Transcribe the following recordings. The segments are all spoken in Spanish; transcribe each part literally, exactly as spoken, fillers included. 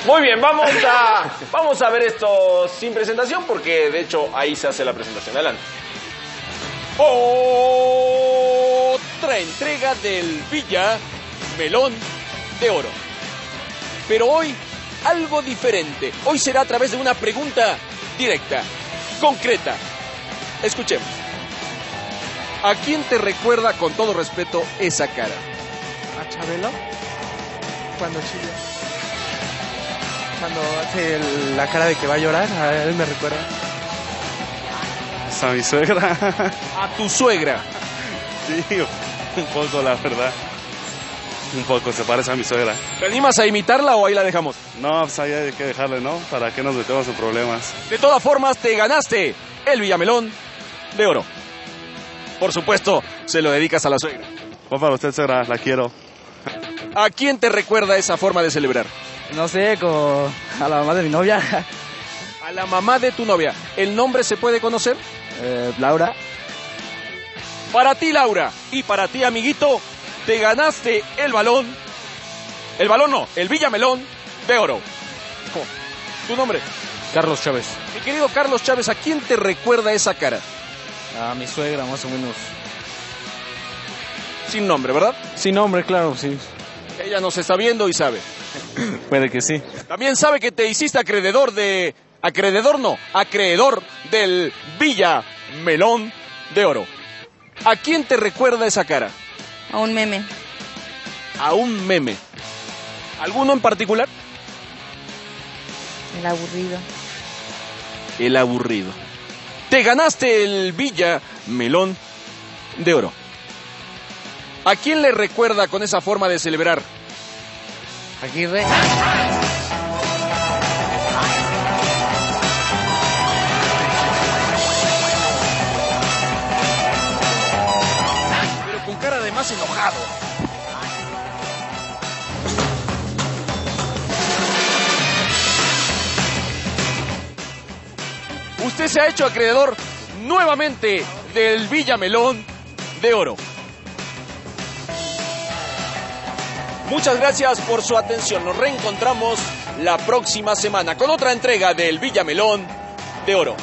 Muy bien, vamos a, vamos a ver esto sin presentación porque de hecho ahí se hace la presentación. Adelante. Otra entrega del Villa Melón de Oro. Pero hoy algo diferente. Hoy será a través de una pregunta directa, concreta. Escuchemos. ¿A quién te recuerda, con todo respeto, esa cara? ¿A Chabelo? Cuando chilla. Cuando hace el- la cara de que va a llorar, a él me recuerda. A mi suegra. A tu suegra. Sí, un poco, la verdad. Un poco, se parece a mi suegra. ¿Te animas a imitarla o ahí la dejamos? No, pues ahí hay que dejarle, ¿no? ¿Para qué nos metemos en problemas? De todas formas, te ganaste el Villamelón de Oro. Por supuesto, se lo dedicas a la suegra. Pues para usted, suegra, la quiero. ¿A quién te recuerda esa forma de celebrar? No sé, como a la mamá de mi novia, A la mamá de tu novia. ¿El nombre se puede conocer? eh, Laura. Para ti, Laura, y para ti, amiguito, te ganaste el balón. El balón no, el Villamelón de Oro. ¿Tu nombre? Carlos Chávez. Mi querido Carlos Chávez, ¿a quién te recuerda esa cara? A mi suegra, más o menos. Sin nombre, ¿verdad? Sin nombre, claro, sí. Ella nos está viendo y sabe. Puede que sí. También sabe que te hiciste acreedor de... Acreedor no, acreedor del Villamelón de Oro. ¿A quién te recuerda esa cara? A un meme. A un meme. ¿Alguno en particular? El aburrido. El aburrido. Te ganaste el Villamelón de Oro. ¿A quién le recuerda con esa forma de celebrar? Aguirre. Pero con cara de más enojado. Usted se ha hecho acreedor nuevamente del Villamelón de Oro. Muchas gracias por su atención. Nos reencontramos la próxima semana con otra entrega del Villamelón de Oro.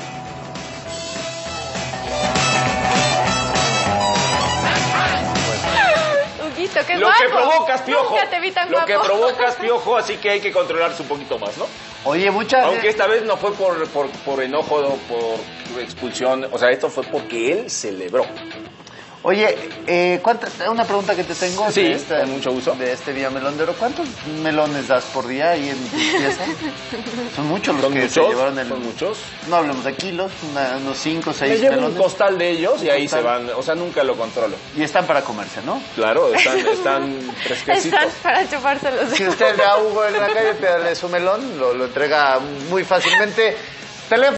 Huguito, qué Lo guapo. que provocas, Piojo. Nunca te vi tan Lo guapo. que provocas, Piojo, así que hay que controlarse un poquito más, ¿no? Oye, muchas... Aunque esta vez no fue por, por, por enojo o por expulsión, o sea, esto fue porque él celebró. Oye, eh, ¿cuántas- una pregunta que te tengo. Sí, de esta- con mucho gusto. De este Villamelón de Oro. ¿Cuántos melones das por día ahí en tu pieza? Son muchos los ¿Son que muchos? se llevaron el... ¿Son muchos? No hablemos de kilos, una- unos cinco o Me seis llevo un melones. costal de ellos y ahí se Costal. van, o sea, nunca lo controlo. Y están para comerse, ¿no? Claro, están, están fresquecitos. Están para chupárselos. Si usted ve a Hugo en la calle, pídale su melón, lo, lo entrega muy fácilmente. Teléfono.